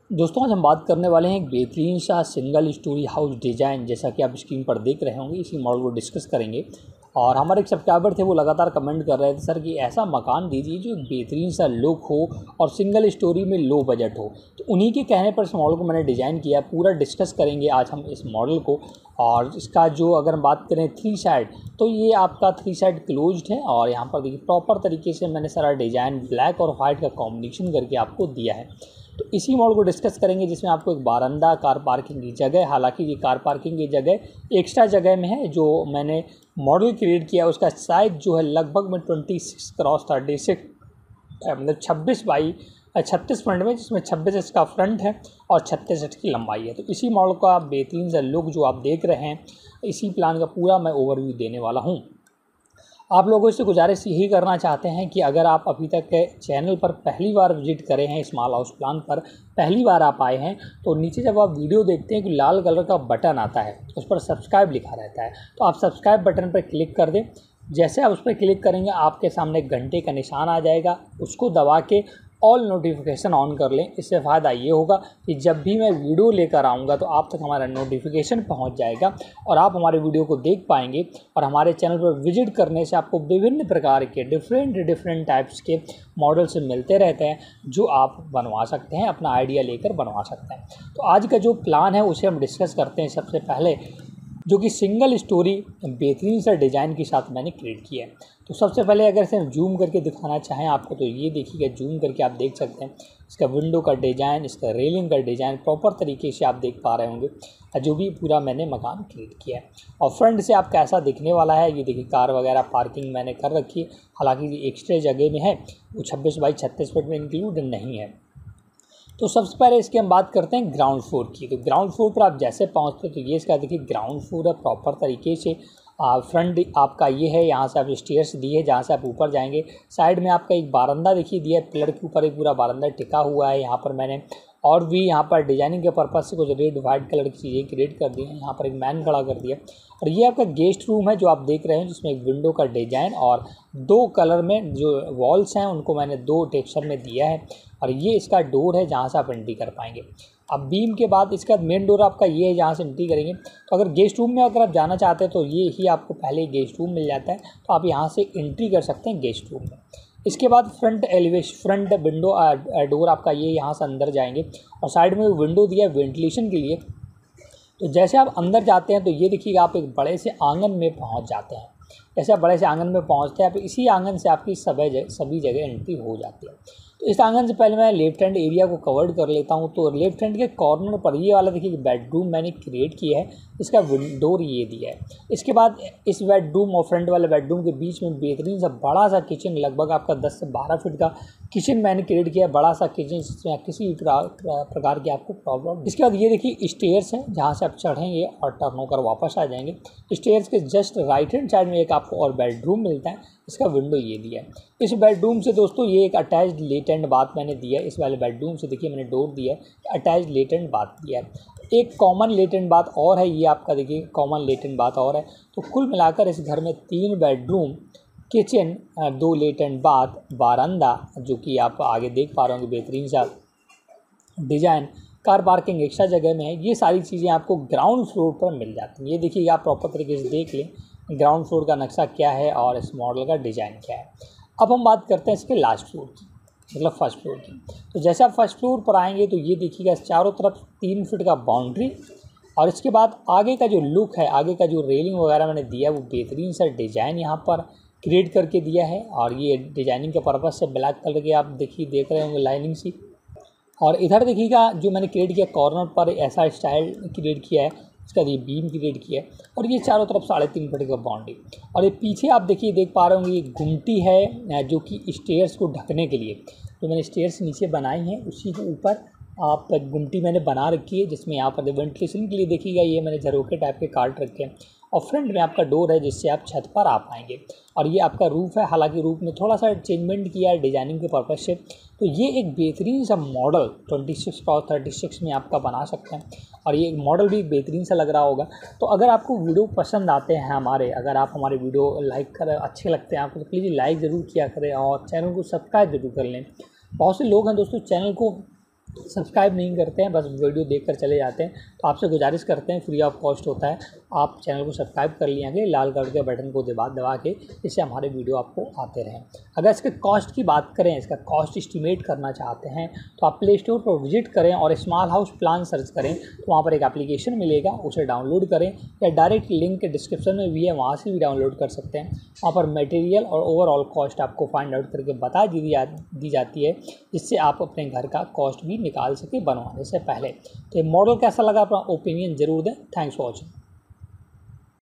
दोस्तों आज हम बात करने वाले हैं एक बेहतरीन सा सिंगल स्टोरी हाउस डिज़ाइन। जैसा कि आप स्क्रीन पर देख रहे होंगे, इसी मॉडल को डिस्कस करेंगे। और हमारे एक सब्सक्राइबर थे, वो लगातार कमेंट कर रहे थे सर कि ऐसा मकान दीजिए जो एक बेहतरीन सा लुक हो और सिंगल स्टोरी में लो बजट हो। तो उन्हीं के कहने पर इस मॉडल को मैंने डिज़ाइन किया। पूरा डिस्कस करेंगे आज हम इस मॉडल को। और इसका जो अगर हम बात करें 3 साइड, तो ये आपका 3 साइड क्लोज्ड है। और यहाँ पर देखिए प्रॉपर तरीके से मैंने सारा डिज़ाइन ब्लैक और वाइट का कॉम्बिनेशन करके आपको दिया है। तो इसी मॉडल को डिस्कस करेंगे जिसमें आपको एक बारंदा, कार पार्किंग की जगह, हालांकि ये कार पार्किंग की जगह एक्स्ट्रा जगह में है। जो मैंने मॉडल क्रिएट किया उसका साइज़ जो है लगभग में 26x36 मतलब 26x36 फ्रंट में, जिसमें 26 इसका फ्रंट है और 36 इसकी लंबाई है। तो इसी मॉडल का बेहतरीन सा लुक जो आप देख रहे हैं, इसी प्लान का पूरा मैं ओवरव्यू देने वाला हूँ। आप लोगों से गुजारिश यही करना चाहते हैं कि अगर आप अभी तक चैनल पर पहली बार विजिट करे हैं, स्मॉल हाउस प्लान पर पहली बार आप आए हैं, तो नीचे जब आप वीडियो देखते हैं कि लाल कलर का बटन आता है, उस पर सब्सक्राइब लिखा रहता है, तो आप सब्सक्राइब बटन पर क्लिक कर दें। जैसे आप उस पर क्लिक करेंगे आपके सामने घंटे का निशान आ जाएगा, उसको दबा के ऑल नोटिफिकेशन ऑन कर लें। इससे फ़ायदा ये होगा कि जब भी मैं वीडियो लेकर आऊँगा तो आप तक हमारा नोटिफिकेशन पहुँच जाएगा और आप हमारे वीडियो को देख पाएंगे। और हमारे चैनल पर विजिट करने से आपको विभिन्न प्रकार के डिफरेंट टाइप्स के मॉडल से मिलते रहते हैं, जो आप बनवा सकते हैं, अपना आइडिया लेकर बनवा सकते हैं। तो आज का जो प्लान है उसे हम डिस्कस करते हैं। सबसे पहले जो कि सिंगल स्टोरी बेहतरीन सा डिज़ाइन के साथ मैंने क्रिएट किया है। तो सबसे पहले अगर से हम जूम करके दिखाना चाहें आपको, तो ये देखिएगा, जूम करके आप देख सकते हैं इसका विंडो का डिज़ाइन, इसका रेलिंग का डिज़ाइन प्रॉपर तरीके से आप देख पा रहे होंगे जो भी पूरा मैंने मकान क्रिएट किया है। और फ्रंट से आप कैसा दिखने वाला है, ये देखिए कार वगैरह पार्किंग मैंने कर रखी है। हालांकि ये एक्स्ट्रा जगह में है, वो 26x36 फीट में इंक्लूड नहीं है। तो सबसे पहले इसकी हम बात करते हैं ग्राउंड फ्लोर की। तो ग्राउंड फ्लोर पर आप जैसे पहुंचते हैं तो ये इसका देखिए ग्राउंड फ्लोर है प्रॉपर तरीके से। फ्रंट आपका ये है, यहाँ से आप स्टेयर्स दिए जहाँ से आप ऊपर जाएंगे। साइड में आपका एक बारंदा देखिए दिया है, पिलर के ऊपर एक पूरा बारंदा टिका हुआ है। यहाँ पर मैंने और भी यहाँ पर डिजाइनिंग के पर्पज़ से कुछ रेड वाइट कलर की चीज़ें क्रिएट कर दी हैं। यहाँ पर एक मैन खड़ा कर दिया। और ये आपका गेस्ट रूम है जो आप देख रहे हैं, जिसमें एक विंडो का डिजाइन और 2 कलर में जो वॉल्स हैं उनको मैंने 2 टेक्सचर में दिया है। और ये इसका डोर है जहाँ से आप एंट्री कर पाएंगे। अब बीम के बाद इसका मेन डोर आपका ये है जहाँ से एंट्री करेंगे। तो अगर गेस्ट रूम में अगर आप जाना चाहते हैं तो ये ही आपको पहले गेस्ट रूम मिल जाता है, तो आप यहाँ से एंट्री कर सकते हैं गेस्ट रूम में। इसके बाद फ्रंट विंडो डोर आपका ये यहाँ से अंदर जाएंगे और साइड में विंडो दिया है वेंटिलेशन के लिए। तो जैसे आप अंदर जाते हैं तो ये देखिएगा आप एक बड़े से आंगन में पहुँच जाते हैं। जैसे आप बड़े से आंगन में पहुँचते हैं, आप इसी आंगन से आपकी सभी जगह एंट्री हो जाती है। तो इस आंगन से पहले मैं लेफ्ट हैंड एरिया को कवर कर लेता हूँ। तो लेफ्ट हैंड के कॉर्नर पर ये वाला देखिए बेडरूम मैंने क्रिएट किया है, इसका डोर ये दिया है। इसके बाद इस बेडरूम और फ्रंट वाले बेडरूम के बीच में बेहतरीन सा बड़ा सा किचन, लगभग आपका 10 से 12 फीट का किचन मैंने क्रिएट किया है। बड़ा सा किचन जिसमें किसी भी प्रकार की आपको प्रॉब्लम। इसके बाद ये देखिए स्टेयर्स हैं जहाँ से आप चढ़ेंगे और टर्न होकर वापस आ जाएंगे। स्टेयर्स के जस्ट राइट हैंड साइड में एक आपको और बेडरूम मिलता है, इसका विंडो ये दिया है। इस बेडरूम से दोस्तों ये एक अटैच्ड लेटेंट बाथ मैंने दिया है। इस वाले बेडरूम से देखिए मैंने डोर दिया है, अटैच्ड लेटेंट बाथ दिया है। एक कॉमन लेटेंट बाथ और है, ये आपका देखिए कॉमन लेटेंट बाथ और है। तो कुल मिलाकर इस घर में 3 बेडरूम, किचन, 2 लेटेंट बाथ, बारंदा जो कि आप आगे देख पा रहे होंगे बेहतरीन सा डिज़ाइन, कार पार्किंग एक्स्ट्रा जगह में है। ये सारी चीज़ें आपको ग्राउंड फ्लोर पर मिल जाती हैं। ये देखिए आप प्रॉपर तरीके से देख लें ग्राउंड फ्लोर का नक्शा क्या है और इस मॉडल का डिज़ाइन क्या है। अब हम बात करते हैं इसके लास्ट फ्लोर की, मतलब फर्स्ट फ्लोर की। तो जैसे आप फर्स्ट फ्लोर पर आएंगे तो ये देखिएगा चारों तरफ 3 फीट का बाउंड्री। और इसके बाद आगे का जो लुक है, आगे का जो रेलिंग वगैरह मैंने दिया है, वो बेहतरीन सा डिज़ाइन यहाँ पर क्रिएट करके दिया है। और ये डिज़ाइनिंग के पर्पज़ से ब्लैक कलर के आप देख रहे होंगे लाइनिंग सी। और इधर देखिएगा जो मैंने क्रिएट किया कॉर्नर पर ऐसा स्टाइल क्रिएट किया है, इसका ये बीम क्रिएट किया है। और ये चारों तरफ 3.5 फीट का बाउंड्री। और ये पीछे आप देखिए देख पा रहे होंगे ये गुमटी है जो कि स्टेयर्स को ढकने के लिए, जो मैंने स्टेयर्स नीचे बनाई हैं उसी के ऊपर आप गुमटी मैंने बना रखी है, जिसमें यहाँ पर वेंटिलेशन के लिए देखिएगा ये मैंने झरोखे टाइप के काट रखे हैं। और फ्रंट में आपका डोर है जिससे आप छत पर आ पाएंगे। और ये आपका रूफ़ है, हालांकि रूफ़ में थोड़ा सा चेंजमेंट किया है डिज़ाइनिंग के पर्पज़ से। तो ये एक बेहतरीन सा मॉडल 26x36 में आपका बना सकते हैं। और ये मॉडल भी बेहतरीन सा लग रहा होगा। तो अगर आपको वीडियो पसंद आते हैं अगर आप हमारे वीडियो लाइक करें, अच्छे लगते हैं आपको, तो प्लीज़ लाइक ज़रूर किया करें और चैनल को सब्सक्राइब ज़रूर कर लें। बहुत से लोग हैं दोस्तों चैनल को सब्सक्राइब नहीं करते हैं, बस वीडियो देखकर चले जाते हैं। तो आपसे गुजारिश करते हैं, फ्री ऑफ कॉस्ट होता है, आप चैनल को सब्सक्राइब कर लिएंगे लाल कलर के बटन को दबा के, इससे हमारे वीडियो आपको आते रहें। अगर इसके कॉस्ट की बात करें, इसका कॉस्ट एस्टिमेट करना चाहते हैं तो आप प्ले स्टोर पर विजिट करें और स्मॉल हाउस प्लान सर्च करें, तो वहाँ पर एक एप्लीकेशन मिलेगा, उसे डाउनलोड करें या डायरेक्ट लिंक के डिस्क्रिप्शन में भी है, वहाँ से भी डाउनलोड कर सकते हैं। वहाँ पर मटेरियल और ओवरऑल कॉस्ट आपको फाइंड आउट करके बता दी जाती है, जिससे आप अपने घर का कॉस्ट भी निकाल सके बनवाने से पहले। तो ये मॉडल कैसा लगा, अपना ओपिनियन ज़रूर दें। Thanks for watching.